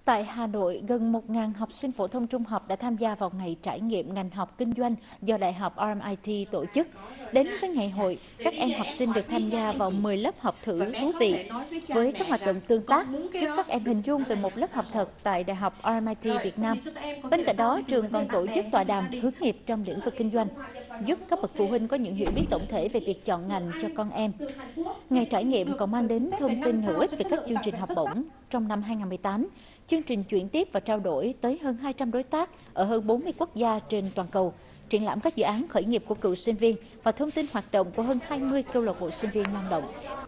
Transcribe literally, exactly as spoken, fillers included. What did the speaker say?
Tại Hà Nội, gần một nghìn học sinh phổ thông trung học đã tham gia vào ngày trải nghiệm ngành học kinh doanh do Đại học rờ em i tê tổ chức. Đến với ngày hội, các em học sinh được tham gia vào mười lớp học Và thử các thú có thể vị, nói với cha với các mẹ hoạt rằng động tương tác, con muốn cái giúp đó các em hình dung về một lớp học thật tại Đại học rờ em i tê rồi Việt vậy Nam. thì các em có Bên thể cạnh sau đó, đi du trường lịch với còn bạn tổ chức bè tọa hay gia đàm đình. hướng nghiệp trong lĩnh vực kinh doanh, giúp các bậc phụ huynh có những hiểu biết tổng thể về việc chọn ngành cho con em. Ngày trải nghiệm còn mang đến thông tin hữu ích về các chương trình học bổng. Trong năm hai nghìn không trăm mười tám, chương trình chuyển tiếp và trao đổi tới hơn hai trăm đối tác ở hơn bốn mươi quốc gia trên toàn cầu, triển lãm các dự án khởi nghiệp của cựu sinh viên và thông tin hoạt động của hơn hai mươi câu lạc bộ sinh viên năng động.